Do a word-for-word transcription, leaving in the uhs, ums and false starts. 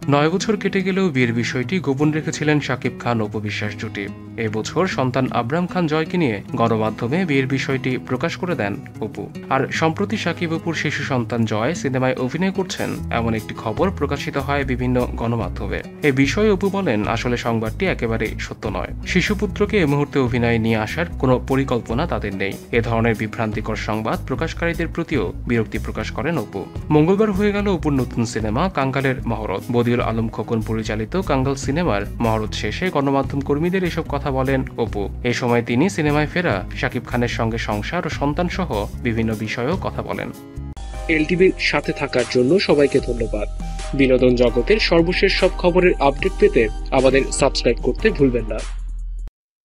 নয় বছর কেটে গেলেও বিয়ের বিষয়টি গোপন রেখেছিলেন শাকিব খান অপু বিশ্বাস জুটি। এবছর সন্তান আবরাম খান জয়কে নিয়ে গণমাধ্যমে বিয়ের বিষয়টি প্রকাশ করে দেন অপু। আর সম্প্রতি শাকিব অপুর শিশু সন্তান জয় সিনেমায় অভিনয় করছেন এমন একটি খবর প্রকাশিত হয় বিভিন্ন গণমাধ্যমে। এ বিষয়ে অপু বলেন, আসলে সংবাদটি একেবারেই সত্য নয়। শিশুপুত্রকে এ মুহূর্তে অভিনয়ে নিয়ে আসার কোনো পরিকল্পনা তাদের নেই। এ ধরনের বিভ্রান্তিকর সংবাদ প্রকাশকারীদের প্রতিও বিরক্তি প্রকাশ করেন অপু। মঙ্গলবার হয়ে গেল অপুর নতুন সিনেমা কাঙ্গালের মহরত। বদিউল আলম খোকন পরিচালিত কাঙ্গাল সিনেমার মহরত শেষে গণমাধ্যম কর্মীদের এসব কথা বলেন অপু। এ সময় তিনি সিনেমায় ফেরা শাকিব খানের সঙ্গে সংসার ও সন্তান সহ বিভিন্ন বিষয়েও কথা বলেন। এলটিভির সাথে থাকার জন্য সবাইকে ধন্যবাদ। বিনোদন জগতের সর্বশেষ সব খবরের আপডেট পেতে আমাদের সাবস্ক্রাইব করতে ভুলবেন না।